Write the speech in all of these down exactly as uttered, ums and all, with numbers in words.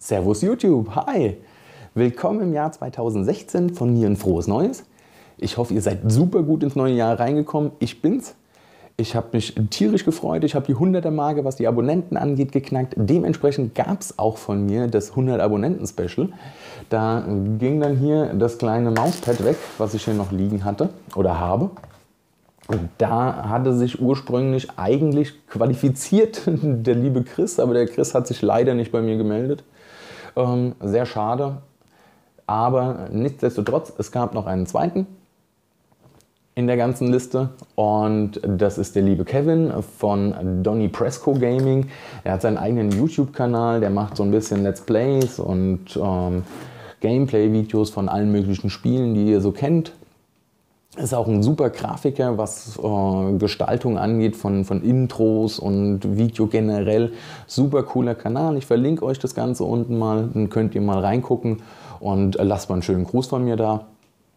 Servus YouTube, hi! Willkommen im Jahr zweitausendsechzehn, von mir ein frohes Neues. Ich hoffe, ihr seid super gut ins neue Jahr reingekommen. Ich bin's. Ich habe mich tierisch gefreut. Ich habe die hunderter-Marke, was die Abonnenten angeht, geknackt. Dementsprechend gab es auch von mir das hundert-Abonnenten-Special. Da ging dann hier das kleine Mauspad weg, was ich hier noch liegen hatte oder habe. Und da hatte sich ursprünglich eigentlich qualifiziert der liebe Chris, aber der Chris hat sich leider nicht bei mir gemeldet. Ähm, sehr schade. Aber nichtsdestotrotz, es gab noch einen zweiten in der ganzen Liste und das ist der liebe Kevin von Donny Presco Gaming. Er hat seinen eigenen YouTube-Kanal, der macht so ein bisschen Let's Plays und ähm, Gameplay-Videos von allen möglichen Spielen, die ihr so kennt. Ist auch ein super Grafiker, was äh, Gestaltung angeht von, von Intros und Video generell. Super cooler Kanal. Ich verlinke euch das Ganze unten mal, dann könnt ihr mal reingucken und äh, lasst mal einen schönen Gruß von mir da.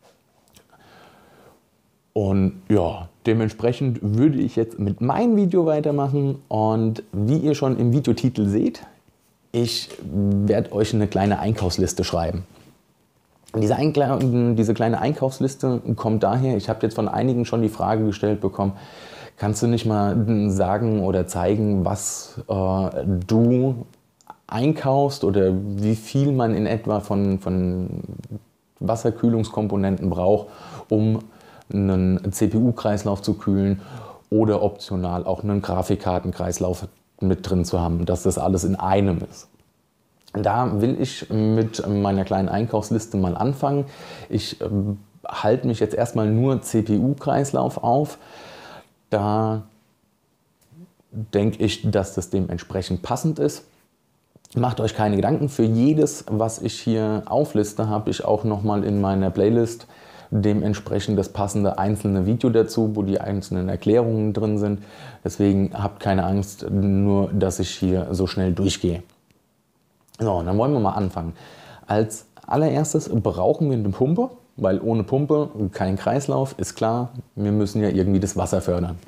Und ja, dementsprechend würde ich jetzt mit meinem Video weitermachen und wie ihr schon im Videotitel seht, ich werde euch eine kleine Einkaufsliste schreiben. Diese, diese kleine Einkaufsliste kommt daher, ich habe jetzt von einigen schon die Frage gestellt bekommen, kannst du nicht mal sagen oder zeigen, was äh, du einkaufst oder wie viel man in etwa von, von Wasserkühlungskomponenten braucht, um einen C P U-Kreislauf zu kühlen oder optional auch einen Grafikkartenkreislauf mit drin zu haben, dass das alles in einem ist. Da will ich mit meiner kleinen Einkaufsliste mal anfangen. Ich äh, halte mich jetzt erstmal nur C P U-Kreislauf auf. Da denke ich, dass das dementsprechend passend ist. Macht euch keine Gedanken, für jedes, was ich hier aufliste, habe ich auch nochmal in meiner Playlist dementsprechend das passende einzelne Video dazu, wo die einzelnen Erklärungen drin sind. Deswegen habt keine Angst, nur dass ich hier so schnell durchgehe. So, dann wollen wir mal anfangen. Als allererstes brauchen wir eine Pumpe, weil ohne Pumpe kein Kreislauf, ist klar. Wir müssen ja irgendwie das Wasser fördern.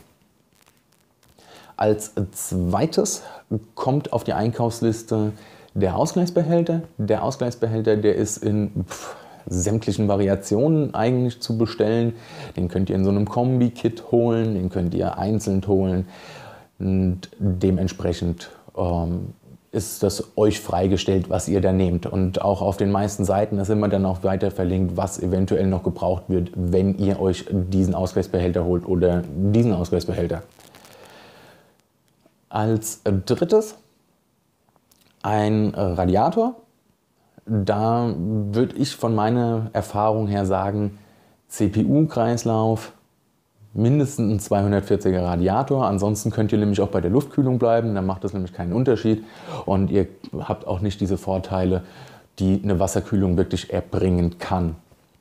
Als zweites kommt auf die Einkaufsliste der Ausgleichsbehälter. Der Ausgleichsbehälter, der ist in pff, sämtlichen Variationen eigentlich zu bestellen. Den könnt ihr in so einem Kombi-Kit holen, den könnt ihr einzeln holen und dementsprechend ähm, ist das euch freigestellt, was ihr da nehmt. Und auch auf den meisten Seiten ist immer dann auch weiter verlinkt, was eventuell noch gebraucht wird, wenn ihr euch diesen Ausgleichsbehälter holt oder diesen Ausgleichsbehälter. Als drittes ein Radiator. Da würde ich von meiner Erfahrung her sagen, C P U-Kreislauf, mindestens ein zweihundertvierziger Radiator. Ansonsten könnt ihr nämlich auch bei der Luftkühlung bleiben, dann macht das nämlich keinen Unterschied. Und ihr habt auch nicht diese Vorteile, die eine Wasserkühlung wirklich erbringen kann.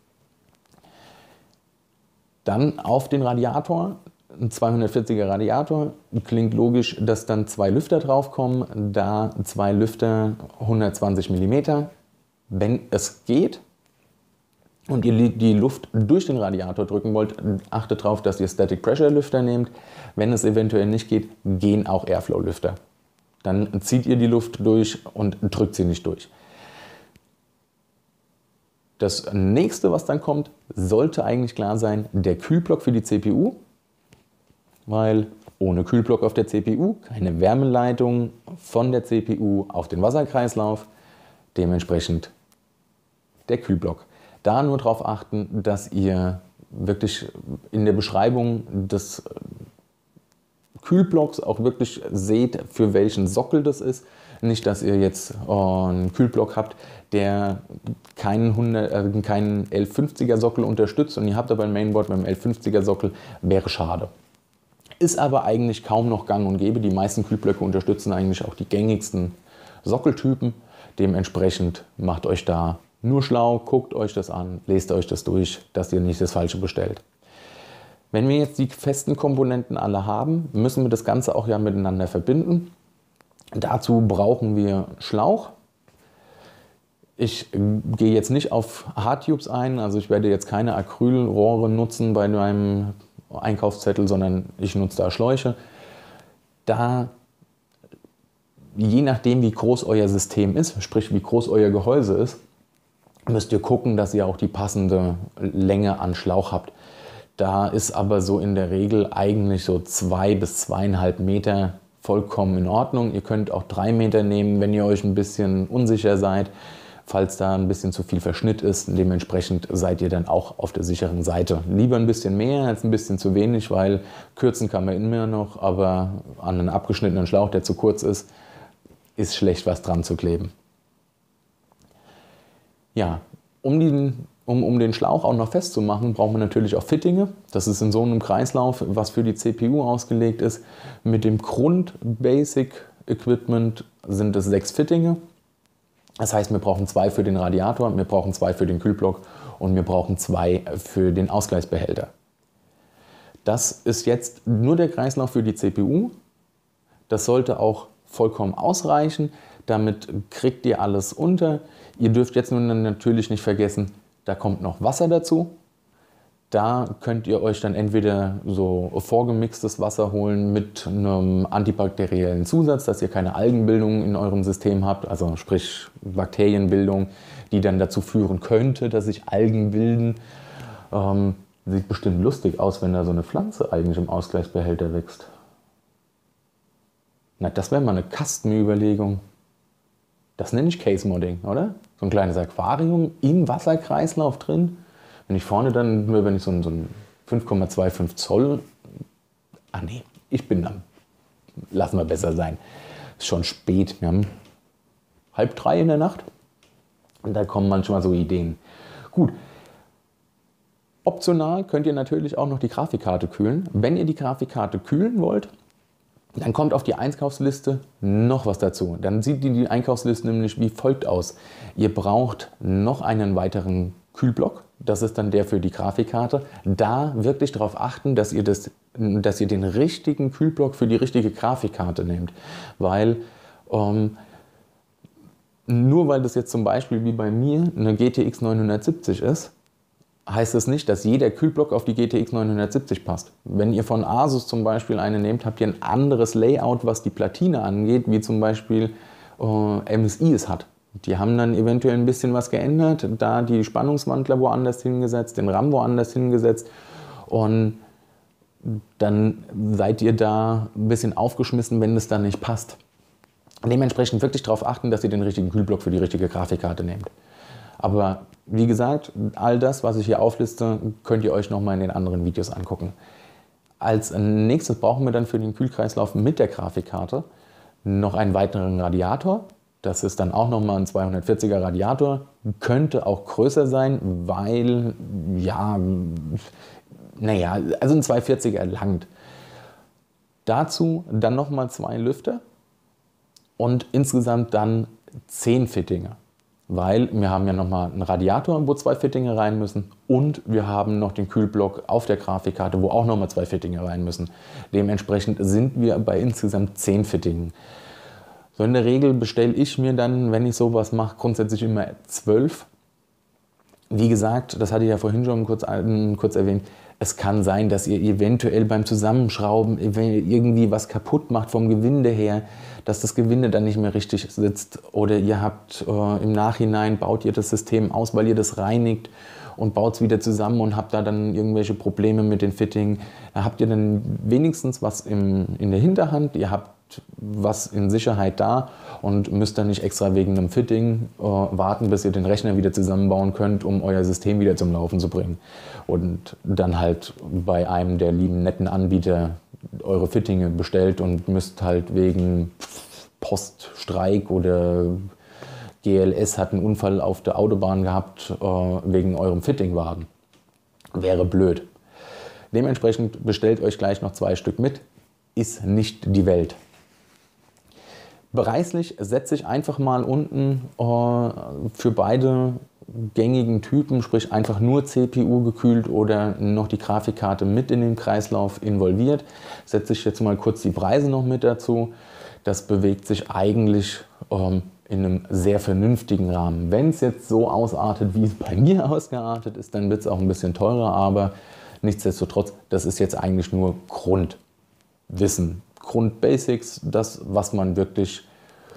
Dann auf den Radiator, ein zweihundertvierziger Radiator. Klingt logisch, dass dann zwei Lüfter draufkommen. Da zwei Lüfter hundertzwanzig Millimeter. Wenn es geht und ihr die Luft durch den Radiator drücken wollt, achtet darauf, dass ihr Static Pressure Lüfter nehmt. Wenn es eventuell nicht geht, gehen auch Airflow Lüfter. Dann zieht ihr die Luft durch und drückt sie nicht durch. Das nächste, was dann kommt, sollte eigentlich klar sein, der Kühlblock für die C P U. Weil ohne Kühlblock auf der C P U keine Wärmeleitung von der C P U auf den Wasserkreislauf. Dementsprechend der Kühlblock. Da nur darauf achten, dass ihr wirklich in der Beschreibung des Kühlblocks auch wirklich seht, für welchen Sockel das ist. Nicht, dass ihr jetzt einen Kühlblock habt, der keinen, hundert, äh, keinen elf fünfziger Sockel unterstützt und ihr habt aber ein Mainboard mit einem elf fünfziger Sockel, wäre schade. Ist aber eigentlich kaum noch gang und gäbe. Die meisten Kühlblöcke unterstützen eigentlich auch die gängigsten Sockeltypen. Dementsprechend macht euch da nur schlau, guckt euch das an, lest euch das durch, dass ihr nicht das Falsche bestellt. Wenn wir jetzt die festen Komponenten alle haben, müssen wir das Ganze auch ja miteinander verbinden. Dazu brauchen wir Schlauch. Ich gehe jetzt nicht auf Hardtubes ein, also ich werde jetzt keine Acrylrohre nutzen bei meinem Einkaufszettel, sondern ich nutze da Schläuche. Da je nachdem, wie groß euer System ist, sprich wie groß euer Gehäuse ist, müsst ihr gucken, dass ihr auch die passende Länge an Schlauch habt. Da ist aber so in der Regel eigentlich so zwei bis zweieinhalb Meter vollkommen in Ordnung. Ihr könnt auch drei Meter nehmen, wenn ihr euch ein bisschen unsicher seid, falls da ein bisschen zu viel Verschnitt ist. Dementsprechend seid ihr dann auch auf der sicheren Seite. Lieber ein bisschen mehr als ein bisschen zu wenig, weil kürzen kann man immer noch, aber an einen abgeschnittenen Schlauch, der zu kurz ist, ist schlecht, was dran zu kleben. Ja, um den, um, um den Schlauch auch noch festzumachen, braucht man natürlich auch Fittinge. Das ist in so einem Kreislauf, was für die C P U ausgelegt ist. Mit dem Grund-Basic-Equipment sind es sechs Fittinge. Das heißt, wir brauchen zwei für den Radiator, wir brauchen zwei für den Kühlblock und wir brauchen zwei für den Ausgleichsbehälter. Das ist jetzt nur der Kreislauf für die C P U. Das sollte auch vollkommen ausreichen. Damit kriegt ihr alles unter. Ihr dürft jetzt nun natürlich nicht vergessen, da kommt noch Wasser dazu. Da könnt ihr euch dann entweder so vorgemixtes Wasser holen mit einem antibakteriellen Zusatz, dass ihr keine Algenbildung in eurem System habt, also sprich Bakterienbildung, die dann dazu führen könnte, dass sich Algen bilden. Ähm, sieht bestimmt lustig aus, wenn da so eine Pflanze eigentlich im Ausgleichsbehälter wächst. Na, das wäre mal eine Kastenüberlegung. Das nenne ich Case Modding, oder? So ein kleines Aquarium im Wasserkreislauf drin. Wenn ich vorne dann, nur wenn ich so ein, so ein fünf Komma fünfundzwanzig Zoll, ah nee, ich bin dann, lassen wir besser sein. Ist schon spät, wir haben halb drei in der Nacht und da kommen manchmal so Ideen. Gut, optional könnt ihr natürlich auch noch die Grafikkarte kühlen. Wenn ihr die Grafikkarte kühlen wollt, dann kommt auf die Einkaufsliste noch was dazu. Dann sieht die Einkaufsliste nämlich wie folgt aus. Ihr braucht noch einen weiteren Kühlblock. Das ist dann der für die Grafikkarte. Da wirklich darauf achten, dass ihr, das, dass ihr den richtigen Kühlblock für die richtige Grafikkarte nehmt. Weil ähm, nur weil das jetzt zum Beispiel wie bei mir eine G T X neunhundertsiebzig ist, heißt es nicht, dass jeder Kühlblock auf die G T X neunhundertsiebzig passt. Wenn ihr von Asus zum Beispiel eine nehmt, habt ihr ein anderes Layout, was die Platine angeht, wie zum Beispiel äh, M S I es hat. Die haben dann eventuell ein bisschen was geändert, da die Spannungswandler woanders hingesetzt, den RAM woanders hingesetzt und dann seid ihr da ein bisschen aufgeschmissen, wenn es dann nicht passt. Dementsprechend wirklich darauf achten, dass ihr den richtigen Kühlblock für die richtige Grafikkarte nehmt. Aber wie gesagt, all das, was ich hier aufliste, könnt ihr euch nochmal in den anderen Videos angucken. Als nächstes brauchen wir dann für den Kühlkreislauf mit der Grafikkarte noch einen weiteren Radiator. Das ist dann auch nochmal ein zweihundertvierziger Radiator. Könnte auch größer sein, weil, ja, naja, also ein zweihundertvierziger langt. Dazu dann nochmal zwei Lüfter und insgesamt dann zehn Fittinge. Weil wir haben ja nochmal einen Radiator, wo zwei Fittinge rein müssen und wir haben noch den Kühlblock auf der Grafikkarte, wo auch nochmal zwei Fittinge rein müssen. Dementsprechend sind wir bei insgesamt zehn Fittingen. So in der Regel bestelle ich mir dann, wenn ich sowas mache, grundsätzlich immer zwölf. Wie gesagt, das hatte ich ja vorhin schon kurz, kurz erwähnt, es kann sein, dass ihr eventuell beim Zusammenschrauben irgendwie was kaputt macht vom Gewinde her, dass das Gewinde dann nicht mehr richtig sitzt oder ihr habt äh, im Nachhinein, baut ihr das System aus, weil ihr das reinigt und baut es wieder zusammen und habt da dann irgendwelche Probleme mit den Fittingen. Da habt ihr dann wenigstens was im, in der Hinterhand, ihr habt was in Sicherheit da und müsst dann nicht extra wegen einem Fitting äh, warten, bis ihr den Rechner wieder zusammenbauen könnt, um euer System wieder zum Laufen zu bringen. Und dann halt bei einem der lieben netten Anbieter eure Fittinge bestellt und müsst halt wegen Poststreik oder G L S hat einen Unfall auf der Autobahn gehabt, äh, wegen eurem Fitting warten. Wäre blöd. Dementsprechend bestellt euch gleich noch zwei Stück mit. Ist nicht die Welt. Preislich setze ich einfach mal unten äh, für beide gängigen Typen, sprich einfach nur C P U gekühlt oder noch die Grafikkarte mit in den Kreislauf involviert, setze ich jetzt mal kurz die Preise noch mit dazu. Das bewegt sich eigentlich ähm, in einem sehr vernünftigen Rahmen. Wenn es jetzt so ausartet, wie es bei mir ausgeartet ist, dann wird es auch ein bisschen teurer, aber nichtsdestotrotz, das ist jetzt eigentlich nur Grundwissen. Grundbasics, das, was man wirklich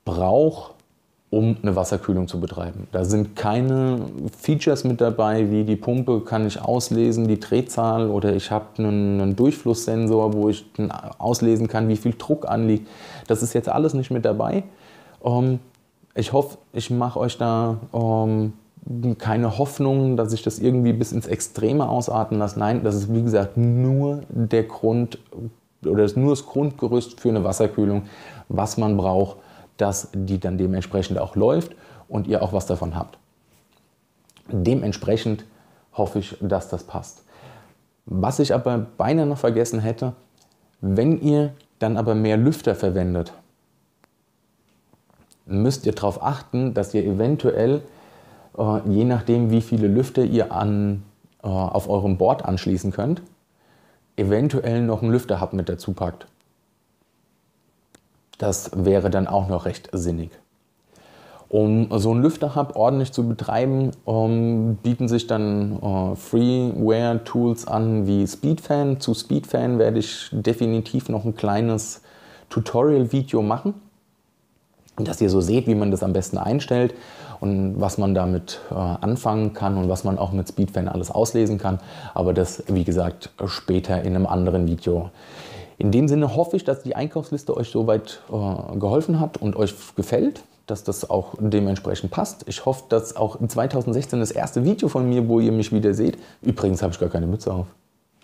brauche, um eine Wasserkühlung zu betreiben. Da sind keine Features mit dabei, wie die Pumpe kann ich auslesen, die Drehzahl, oder ich habe einen, einen Durchflusssensor, wo ich auslesen kann, wie viel Druck anliegt. Das ist jetzt alles nicht mit dabei. Ähm, ich hoffe, ich mache euch da ähm, keine Hoffnung, dass ich das irgendwie bis ins Extreme ausarten lasse. Nein, das ist wie gesagt nur der Grund oder ist nur das Grundgerüst für eine Wasserkühlung, was man braucht, dass die dann dementsprechend auch läuft und ihr auch was davon habt. Dementsprechend hoffe ich, dass das passt. Was ich aber beinahe noch vergessen hätte, wenn ihr dann aber mehr Lüfter verwendet, müsst ihr darauf achten, dass ihr eventuell, äh, je nachdem wie viele Lüfter ihr an, äh, auf eurem Board anschließen könnt, eventuell noch einen Lüfterhub mit dazu packt. Das wäre dann auch noch recht sinnig. Um so einen Lüfterhub ordentlich zu betreiben, um, bieten sich dann uh, Freeware-Tools an wie Speedfan. Zu Speedfan werde ich definitiv noch ein kleines Tutorial-Video machen, dass ihr so seht, wie man das am besten einstellt und was man damit uh, anfangen kann und was man auch mit Speedfan alles auslesen kann. Aber das, wie gesagt, später in einem anderen Video. In dem Sinne hoffe ich, dass die Einkaufsliste euch soweit äh, geholfen hat und euch gefällt, dass das auch dementsprechend passt. Ich hoffe, dass auch in zweitausendsechzehn das erste Video von mir, wo ihr mich wieder seht. Übrigens habe ich gar keine Mütze auf.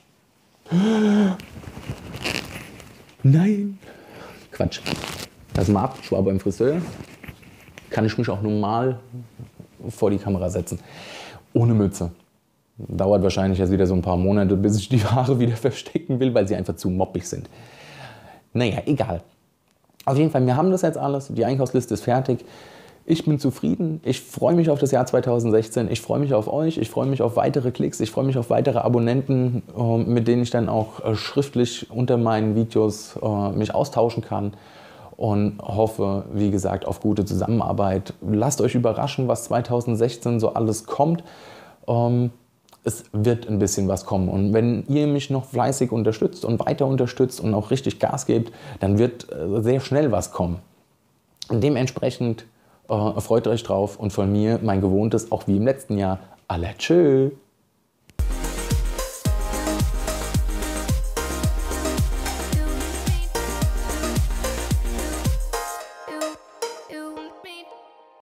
Nein. Quatsch. Lass mal ab, ich war beim Friseur. Kann ich mich auch normal vor die Kamera setzen. Ohne Mütze. Dauert wahrscheinlich jetzt wieder so ein paar Monate, bis ich die Haare wieder verstecken will, weil sie einfach zu moppig sind. Naja, egal. Auf jeden Fall, wir haben das jetzt alles. Die Einkaufsliste ist fertig. Ich bin zufrieden. Ich freue mich auf das Jahr zweitausendsechzehn. Ich freue mich auf euch. Ich freue mich auf weitere Klicks. Ich freue mich auf weitere Abonnenten, mit denen ich dann auch schriftlich unter meinen Videos mich austauschen kann. Und hoffe, wie gesagt, auf gute Zusammenarbeit. Lasst euch überraschen, was zweitausendsechzehn so alles kommt. Es wird ein bisschen was kommen. Und wenn ihr mich noch fleißig unterstützt und weiter unterstützt und auch richtig Gas gebt, dann wird sehr schnell was kommen. Und dementsprechend äh, freut euch drauf und von mir mein gewohntes, auch wie im letzten Jahr, alle tschö.